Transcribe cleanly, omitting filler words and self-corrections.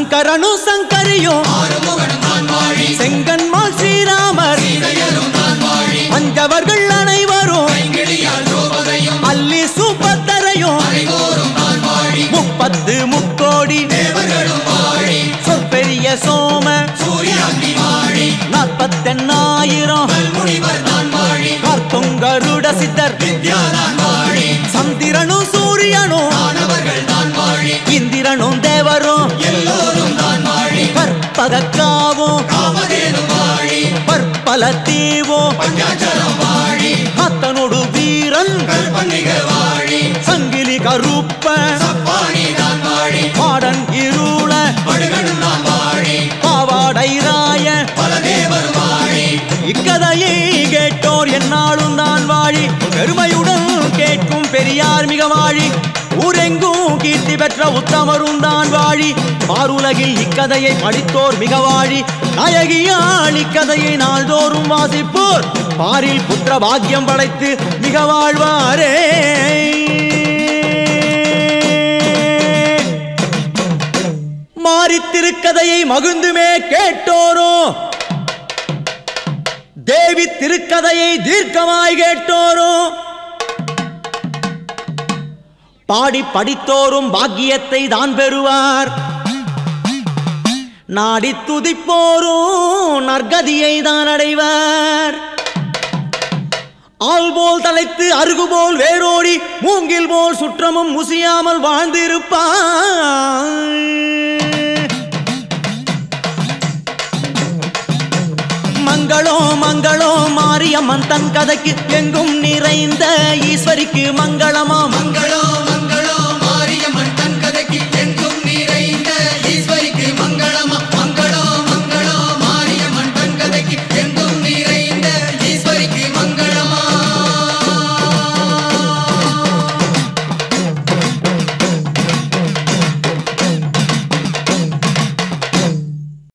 சங்கரனு சங்கரியும் செங்கன்மால் ஸ்ரீராமர் அஞ்சவர்கள் அனைவரும் அல்லி சூப்பத்தரையும் 30 முக்கோடி சொற்பெரிய சோம 48,000 கார்த்தொங்கருட சித்தர் சந்திரனும் சூரியனும் இந்திரனும் தேவரும் பற்பதக்காவும் பற்பல தீவும் அத்தனோடு வீரன் சங்கிலி கருப்ப பாடன் இருள பாவாடை ராய இக்கதையை கேட்டோர் என்னாலும் தான் வாழி பெருமையுடன் கேட்கும் பெரியார் மிக வாழி ஊரெங்கும் கீர்த்தி பெற்ற உத்தமரும் தான் வாழி மாறுலகில் இக்கதையை படித்தோர் மிக வாழி நாயகியால் இக்கதையை நாள்தோறும் வாசிப்போர் பாரில் புத்திர பாக்கியம் படைத்து மிக வாழ்வாரே. மாறி திருக்கதையை மகிழ்ந்துமே கேட்டோரோ தேவி திருக்கதையை தீர்க்கமாய் கேட்டோரோ பாடி படித்தோரும் பாக்கியத்தை தான் பெறுவார் நாடி துதிப்போரும் நற்கதியை தான் அடைவார். ஆள் போல் தலைத்து அருகு போல் வேரோடி மூங்கில் போல் சுற்றமும் முசியாமல் வாழ்ந்திருப்பார். மங்களோ மங்களோ மாரியம்மன் தன் கதைக்கு எங்கும் நிறைந்த ஈஸ்வரிக்கு மங்களமா மங்களோ